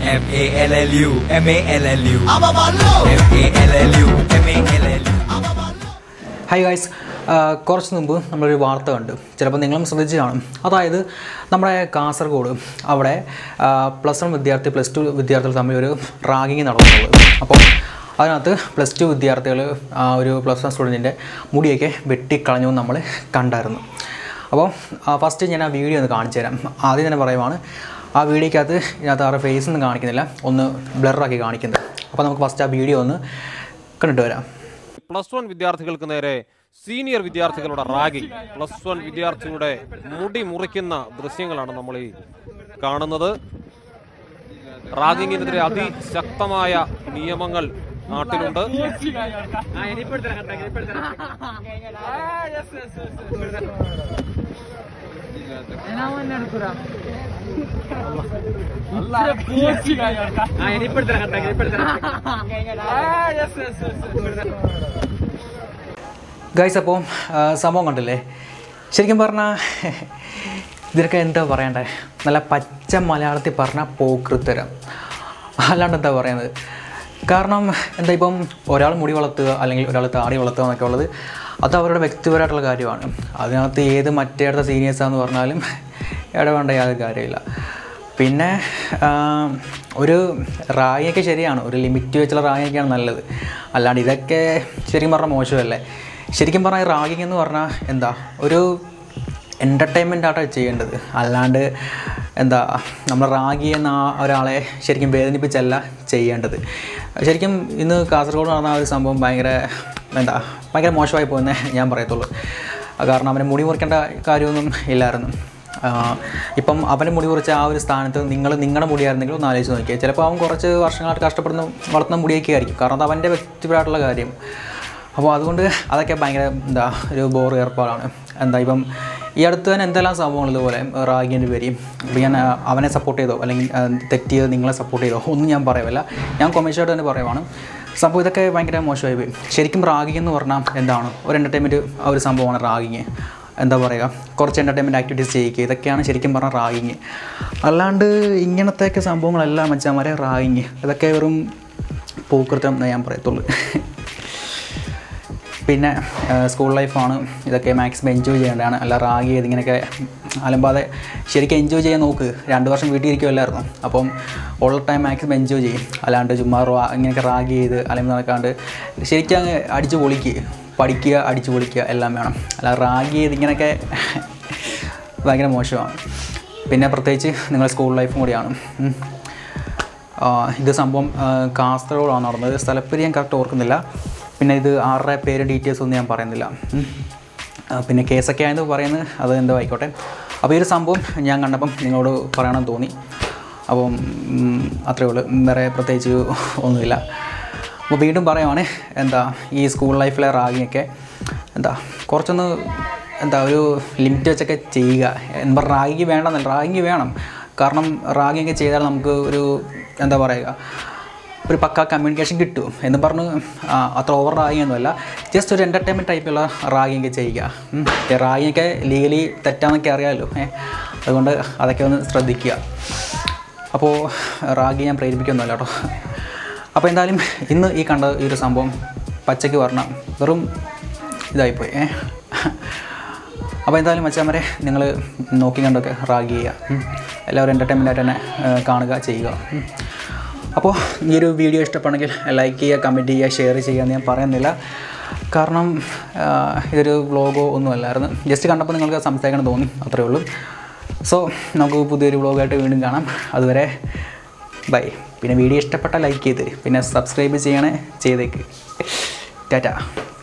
MALLU MALLU MALLU MALLU. Hi guys, കുറച്ച് മുമ്പ് നമ്മളൊരു വാർത്ത കണ്ടു, ചിലപ്പോൾ നിങ്ങളും ശ്രദ്ധിച്ച് കാണും. അതായത് നമ്മുടെ കാസർഗോഡ് അവിടെ +1 വിദ്യാർത്ഥി +2 വിദ്യാർത്ഥികൾ തമ്മിൽ ഒരു റാഗിങ് നടക്കുന്നുള്ളൂ. അപ്പോൾ അതിനകത്ത് +2 വിദ്യാർത്ഥികൾ ഒരു +1 സ്റ്റുഡൻറ്റിൻ്റെ മുടിയൊക്കെ വെട്ടിക്കളഞ്ഞു നമ്മൾ കണ്ടായിരുന്നു. അപ്പോൾ ഫസ്റ്റ് ഞാൻ ആ വീഡിയോ ഒന്ന് കാണിച്ചു തരാം. ആദ്യം തന്നെ പറയുവാണ്, ആ വീഡിയോക്കകത്ത് ഇതിനകത്ത് ആരുടെ ഫേസ് ഒന്നും കാണിക്കുന്നില്ല, ഒന്ന് ബ്ലറാക്കി കാണിക്കുന്നത്. അപ്പോൾ നമുക്ക് ഫസ്റ്റ് ആ വീഡിയോ ഒന്ന് കണ്ടിട്ട് വരാം. +1 വിദ്യാർത്ഥികൾക്ക് നേരെ സീനിയർ വിദ്യാർത്ഥികളുടെ റാഗിംഗ്, +1 വിദ്യാർത്ഥികളുടെ മുടി മുറിക്കുന്ന ദൃശ്യങ്ങളാണ് നമ്മൾ ഈ കാണുന്നത്. റാഗിങ്ങിനെതിരെ അതിശക്തമായ നിയമങ്ങൾ നാട്ടിലുണ്ട്. ഗൈസ്, അപ്പോൾ സംഭവം കണ്ടില്ലേ? ശരിക്കും പറഞ്ഞാൽ ഇതിനൊക്കെ എന്താ പറയണ്ടേ, നല്ല പച്ച മലയാളത്തിൽ പറഞ്ഞാൽ പോക്കൃത്തരം, അല്ലാണ്ട് എന്താ പറയുന്നത്. കാരണം എന്താ, ഇപ്പം ഒരാൾ മുടി വളർത്തുക അല്ലെങ്കിൽ ഒരാൾ താടി വളർത്തുക എന്നൊക്കെ ഉള്ളത് അത് അവരുടെ വ്യക്തിപരമായിട്ടുള്ള കാര്യമാണ്. അതിനകത്ത് ഏത് മറ്റേ അടുത്ത സീനിയേഴ്സാണെന്ന് പറഞ്ഞാലും ഇടവേണ്ട യാതൊരു കാര്യമില്ല. പിന്നെ ഒരു റാഗിയൊക്കെ ശരിയാണ്, ഒരു ലിമിറ്റ് വെച്ചുള്ള റാഗിയൊക്കെയാണ് നല്ലത്. അല്ലാണ്ട് ഇതൊക്കെ ശരിക്കും പറഞ്ഞാൽ മോശമല്ലേ. ശരിക്കും പറഞ്ഞാൽ റാഗിങ് എന്ന് പറഞ്ഞാൽ എന്താ, ഒരു എൻ്റർടൈൻമെൻ്റ് ആയിട്ടാണ് ചെയ്യേണ്ടത്. അല്ലാണ്ട് എന്താ, നമ്മൾ റാഗി എന്ന ഒരാളെ ശരിക്കും വേദനിപ്പിച്ചല്ല ചെയ്യേണ്ടത്. ശരിക്കും ഇന്ന് കാസർഗോഡ് നടന്ന ഒരു സംഭവം ഭയങ്കര മോശമായി പോയെന്നേ ഞാൻ പറയത്തുള്ളൂ. കാരണം അവനെ മുടി മുറിക്കേണ്ട കാര്യമൊന്നും ഇല്ലായിരുന്നു. ഇപ്പം അവൻ്റെ മുടി മുറിച്ച ആ ഒരു സ്ഥാനത്ത് നിങ്ങളുടെ മുടിയായിരുന്നെങ്കിൽ ഒന്ന് ആലോചിച്ച് നോക്കിയാൽ ചിലപ്പോൾ അവൻ കുറച്ച് വർഷങ്ങളായിട്ട് വളർത്തുന്ന മുടിയൊക്കെ ആയിരിക്കും. കാരണം അത് അവൻ്റെ വ്യക്തിപരമായിട്ടുള്ള കാര്യം. അപ്പോൾ അതുകൊണ്ട് അതൊക്കെ ഭയങ്കര ഒരു ബോറ് ഏർപ്പാടാണ്. ഇപ്പം ഈ അടുത്ത് തന്നെ എന്തെല്ലാം സംഭവങ്ങൾ ഇതുപോലെ റാഗിൻ്റെ പേരും. ഇപ്പം ഞാൻ അവനെ സപ്പോർട്ട് ചെയ്തോ അല്ലെങ്കിൽ തെറ്റിയത് നിങ്ങളെ സപ്പോർട്ട് ചെയ്തോ ഒന്നും ഞാൻ പറയുമല്ല, ഞാൻ കൊമേഴ്സായിട്ട് തന്നെ പറയുവാണ്. സംഭവം ഇതൊക്കെ ഭയങ്കര മോശമായി പോയി. ശരിക്കും റാഗിങ് എന്ന് പറഞ്ഞാൽ എന്താണ്, ഒരു എൻ്റർടൈൻമെൻറ്റ് ആ ഒരു സംഭവമാണ് റാഗിങ്. എന്താ പറയുക, കുറച്ച് എൻ്റർടൈൻമെൻറ്റ് ആക്ടിവിറ്റീസ് ചെയ്യിക്കുക, ഇതൊക്കെയാണ് ശരിക്കും പറഞ്ഞാൽ റാഗിങ്. അല്ലാണ്ട് ഇങ്ങനത്തെയൊക്കെ സംഭവങ്ങളെല്ലാം മച്ചാന്മാരെ റാഗിങ്, ഇതൊക്കെ വെറും പൂക്കൃത്യം എന്നേ ഞാൻ പറയത്തുള്ളൂ. പിന്നെ സ്കൂൾ ലൈഫാണ്, ഇതൊക്കെ മാക്സിമം എൻജോയ് ചെയ്യേണ്ടതാണ്. അല്ല റാഗി ചെയ്ത് ഇങ്ങനെയൊക്കെ അലമ്പാതെ ശരിക്കും എൻജോയ് ചെയ്യാൻ നോക്ക്. 2 വർഷം വീട്ടിൽ ഇരിക്കുമല്ലായിരുന്നു, അപ്പം ഉള്ള ടൈം മാക്സിമം എൻജോയ് ചെയ്യും. അല്ലാണ്ട് ചുമ്മാ ഇങ്ങനെയൊക്കെ റാഗി ചെയ്ത് അല്ലെങ്കിൽ നടക്കാണ്ട് ശരിക്കും അങ്ങ് അടിച്ച് പൊളിക്കുക, പഠിക്കുക, അടിച്ച് പൊളിക്കുക എല്ലാം വേണം. അല്ല റാഗി ചെയ്ത് ഇങ്ങനെയൊക്കെ ഭയങ്കര മോശമാണ്. പിന്നെ പ്രത്യേകിച്ച് നിങ്ങൾ സ്കൂൾ ലൈഫും കൂടിയാണ്. ഇത് സംഭവം കാസർഗോഡാണ് നടന്നത്. സ്ഥലപ്പേര് ഞാൻ കറക്റ്റ് ഓർക്കുന്നില്ല. പിന്നെ ഇത് ആരുടെ പേര് ഡീറ്റെയിൽസ് ഒന്നും ഞാൻ പറയുന്നില്ല. പിന്നെ കേസൊക്കെ ആയെന്ന് പറയുന്നത് അത് എന്തോ ആയിക്കോട്ടെ. അപ്പോൾ ഈ ഒരു സംഭവം ഞാൻ കണ്ടപ്പം നിങ്ങളോട് പറയണമെന്ന് തോന്നി. അപ്പം അത്രയേ ഉള്ളൂ, വേറെ പ്രത്യേകിച്ച് ഒന്നുമില്ല. അപ്പോൾ വീണ്ടും പറയുവാണ്, ഈ സ്കൂൾ ലൈഫിലെ റാഗിയൊക്കെ കുറച്ചൊന്ന് ഒരു ലിമിറ്റ് വെച്ചൊക്കെ ചെയ്യുക. റാഗി വേണമെന്നല്ല, റാഗി വേണം. കാരണം റാഗിയൊക്കെ ചെയ്താൽ നമുക്ക് ഒരു പക്ക കമ്മ്യൂണിക്കേഷൻ കിട്ടും എന്ന് പറഞ്ഞ് അത്ര ഓവർ റാഗിങ്ങൊന്നുമല്ല, ജസ്റ്റ് ഒരു എൻ്റർടൈൻമെൻറ്റ് ടൈപ്പുള്ള റാഗിയൊക്കെ ചെയ്യുക. റാഗിയൊക്കെ ലീഗലി തെറ്റാന്നൊക്കെ അറിയാമല്ലോ, അതുകൊണ്ട് അതൊക്കെ ഒന്ന് ശ്രദ്ധിക്കുക. അപ്പോൾ റാഗി ഞാൻ പ്രേരിപ്പിക്കൊന്നുമല്ല കേട്ടോ. അപ്പോൾ എന്തായാലും ഇന്ന് ഈ കണ്ട ഈ ഒരു സംഭവം പച്ചയ്ക്ക് പറഞ്ഞാൽ വെറും ഇതായിപ്പോയി. അപ്പോൾ എന്തായാലും മച്ചാന്മാരെ, നിങ്ങൾ നോക്കി കണ്ടൊക്കെ റാഗി ചെയ്യുക. എല്ലാവരും എൻ്റർടൈൻമെൻറ്റായിട്ട് തന്നെ കാണുക, ചെയ്യുക. അപ്പോൾ ഈ ഒരു വീഡിയോ ഇഷ്ടപ്പെടുന്നെങ്കിൽ ലൈക്ക് ചെയ്യുക, കമൻറ്റ് ചെയ്യുക, ഷെയർ ചെയ്യുക എന്ന് ഞാൻ പറയുന്നില്ല. കാരണം ഇതൊരു വ്ളോഗോ ഒന്നുമല്ലായിരുന്നു, ജസ്റ്റ് കണ്ടപ്പോൾ നിങ്ങൾക്ക് സംസാരിക്കണം തോന്നി, അത്രയേ ഉള്ളൂ. സോ നമുക്ക് പുതിയൊരു വ്ളോഗായിട്ട് വീണ്ടും കാണാം. അതുവരെ ബൈ. പിന്നെ വീഡിയോ ഇഷ്ടപ്പെട്ടാൽ ലൈക്ക് ചെയ്ത് പിന്നെ സബ്സ്ക്രൈബ് ചെയ്തേക്ക്. ടാറ്റ.